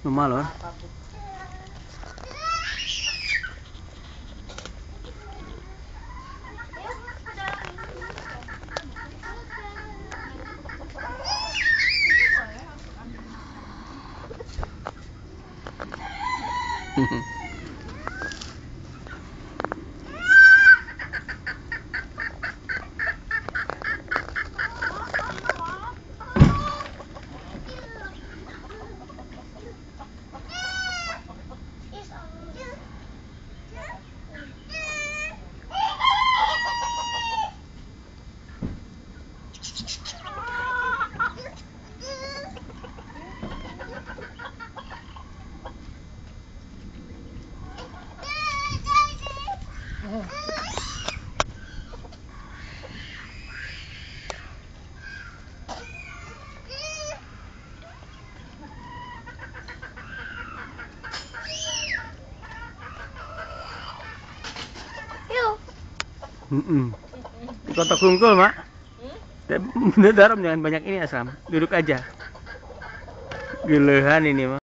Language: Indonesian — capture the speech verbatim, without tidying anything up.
Lumayan. Mm-mm. Kotak kungkul, Mak. Hmm? Dalam jangan banyak ini asam. Duduk aja. Gelehan ini, Mak.